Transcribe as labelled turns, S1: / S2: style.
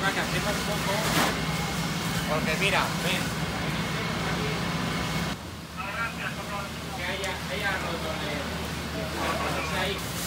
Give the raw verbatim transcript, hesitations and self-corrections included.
S1: problema que hacemos poco, porque mira, ven, que haya, haya roto el, el, el,